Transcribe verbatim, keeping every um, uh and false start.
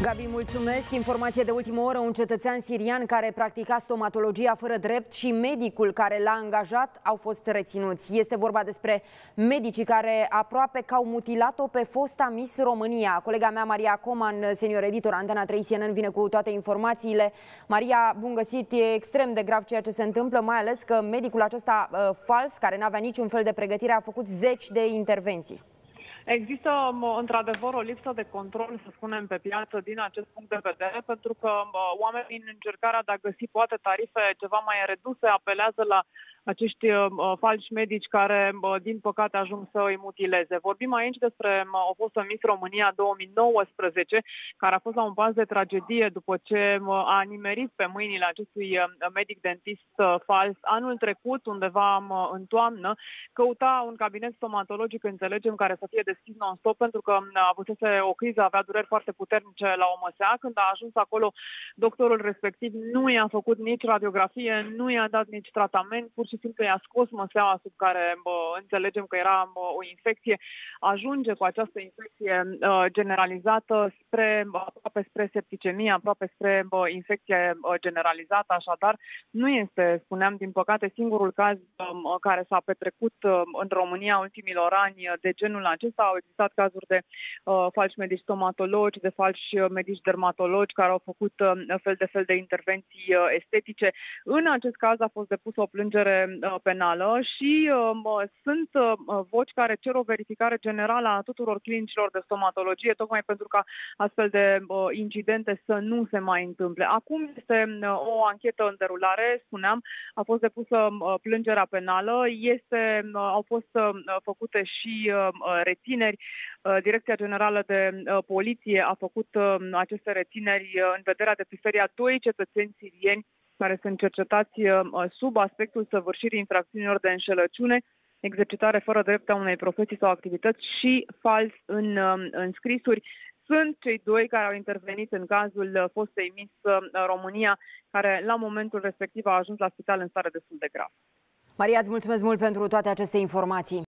Gabi, mulțumesc. Informație de ultimă oră: un cetățean sirian care practica stomatologia fără drept și medicul care l-a angajat au fost reținuți. Este vorba despre medicii care aproape că au mutilat-o pe fosta Miss România. Colega mea, Maria Coman, senior editor Antena trei C N N, vine cu toate informațiile. Maria, bun găsit. E extrem de grav ceea ce se întâmplă, mai ales că medicul acesta uh, fals, care n-avea niciun fel de pregătire, a făcut zeci de intervenții. Există într-adevăr o lipsă de control, să spunem, pe piață din acest punct de vedere, pentru că oamenii, în încercarea de a găsi poate tarife ceva mai reduse, apelează la acești uh, falși medici care, uh, din păcate, ajung să îi mutileze. Vorbim aici despre uh, o fostă Miss România două mii nouăsprezece, care a fost la un pas de tragedie după ce uh, a nimerit pe mâinile acestui uh, medic dentist uh, fals. Anul trecut, undeva uh, în toamnă, căuta un cabinet stomatologic, înțelegem, care să fie deschis non-stop, pentru că uh, avusese o criză, avea dureri foarte puternice la omoțea. Când a ajuns acolo, doctorul respectiv nu i-a făcut nici radiografie, nu i-a dat nici tratament, pur și simplu i-a scos măseaua sub care bă, înțelegem că era bă, o infecție. Ajunge cu această infecție uh, generalizată spre, aproape spre septicemie, aproape spre bă, infecție uh, generalizată. Așadar, nu este, spuneam, din păcate, singurul caz uh, care s-a petrecut uh, în România ultimilor ani de genul acesta. Au existat cazuri de uh, falși medici stomatologi, de falși medici dermatologi care au făcut uh, fel de fel de intervenții uh, estetice. În acest caz a fost depusă o plângere penală și uh, sunt uh, voci care cer o verificare generală a tuturor clinicilor de stomatologie, tocmai pentru ca astfel de uh, incidente să nu se mai întâmple. Acum este uh, o anchetă în derulare, spuneam, a fost depusă uh, plângerea penală, este, uh, au fost uh, făcute și uh, rețineri. Uh, Direcția Generală de uh, Poliție a făcut uh, aceste rețineri uh, în vederea depisterii a doi cetățeni sirieni care sunt cercetați sub aspectul săvârșirii infracțiunilor de înșelăciune, exercitare fără drept a unei profesii sau activități și fals în, în scrisuri. Sunt cei doi care au intervenit în cazul fostei Miss România, care la momentul respectiv a ajuns la spital în stare destul de gravă. Maria, îți mulțumesc mult pentru toate aceste informații.